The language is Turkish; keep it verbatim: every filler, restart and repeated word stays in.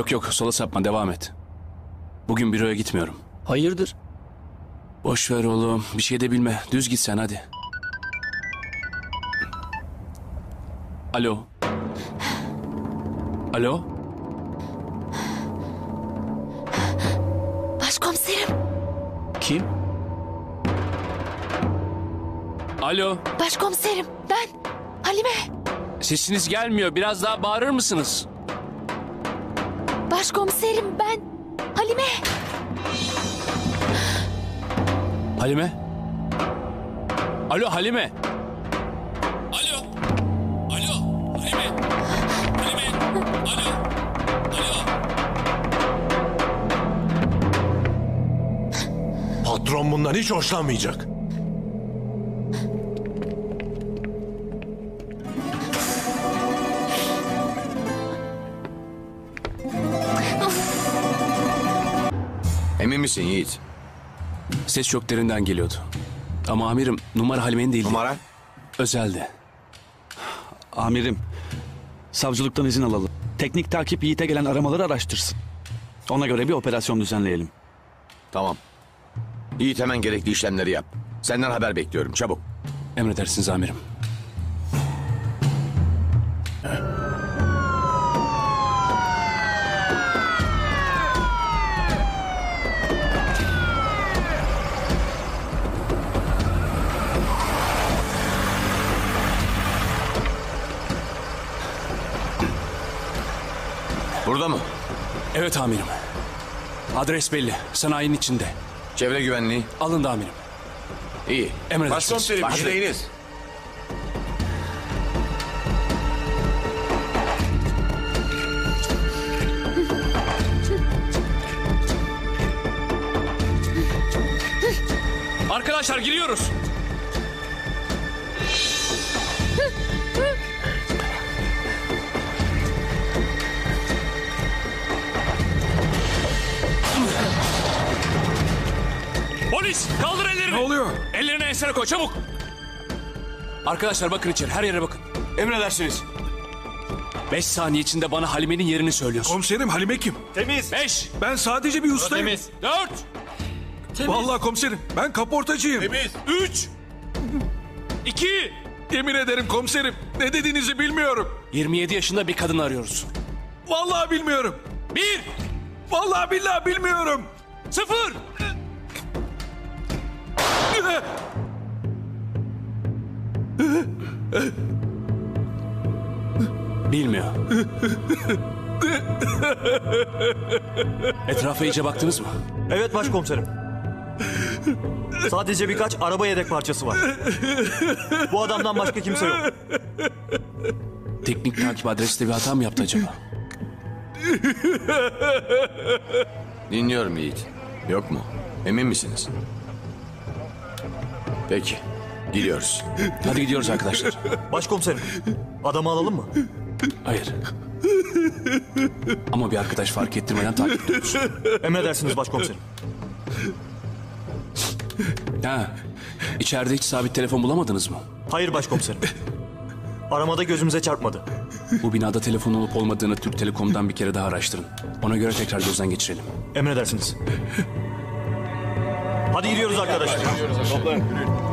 Yok yok, sola sapma, devam et. Bugün büroya gitmiyorum. Hayırdır? Boş ver oğlum, bir şey de bilme. Düz git sen, hadi. Alo. Alo. Başkomiserim. Kim? Alo. Başkomiserim ben Halime. Sesiniz gelmiyor. Biraz daha bağırır mısınız? Başkomiserim ben Halime. Halime? Alo Halime. Alo. Alo Halime. Halime. Alo. Alo. Patron bundan hiç hoşlanmayacak. Emin misin Yiğit? Ses çok derinden geliyordu. Ama amirim, numara Halime'nin değildi. Numara? Özeldi. Amirim, savcılıktan izin alalım. Teknik takip Yiğit'e gelen aramaları araştırsın. Ona göre bir operasyon düzenleyelim. Tamam. Yiğit hemen gerekli işlemleri yap. Senden haber bekliyorum, çabuk. Emredersiniz amirim. Burada mı? Evet amirim. Adres belli. Sanayinin içinde. Çevre güvenliği. Alındı amirim. İyi. Emredersiniz. Başkomiserim Başla. yüreğiniz. Arkadaşlar giriyoruz. Polis kaldır ellerini. Ne oluyor? Ellerini ensene koy çabuk. Arkadaşlar bakın içeri, her yere bakın. Emredersiniz. Beş saniye içinde bana Halime'nin yerini söylüyorsun. Komiserim Halime kim? Temiz. Beş, Ben sadece bir ustayım. Temiz. dört, Vallahi komiserim ben kaportacıyım. Temiz. üç, iki. Yemin ederim komiserim ne dediğinizi bilmiyorum. yirmi yedi yaşında bir kadın arıyoruz. Vallahi bilmiyorum. Bir, Vallahi billahi bilmiyorum. sıfır. Bilmiyor. Etrafa iyice baktınız mı? Evet başkomiserim. Sadece birkaç araba yedek parçası var. Bu adamdan başka kimse yok. Teknik takip adreste bir hata mı yaptı acaba? Dinliyorum Yiğit. Yok mu? Emin misiniz? Peki. Gidiyoruz. Hadi gidiyoruz arkadaşlar. Başkomiserim, adamı alalım mı? Hayır. Ama bir arkadaş fark ettirmeden takip ediyoruz. Emredersiniz başkomiserim. Ha, içeride hiç sabit telefon bulamadınız mı? Hayır başkomiserim. Aramada gözümüze çarpmadı. Bu binada telefon olup olmadığını Türk Telekom'dan bir kere daha araştırın. Ona göre tekrar gözden geçirelim. Emredersiniz. Hadi gidiyoruz arkadaşlar. Toplanın.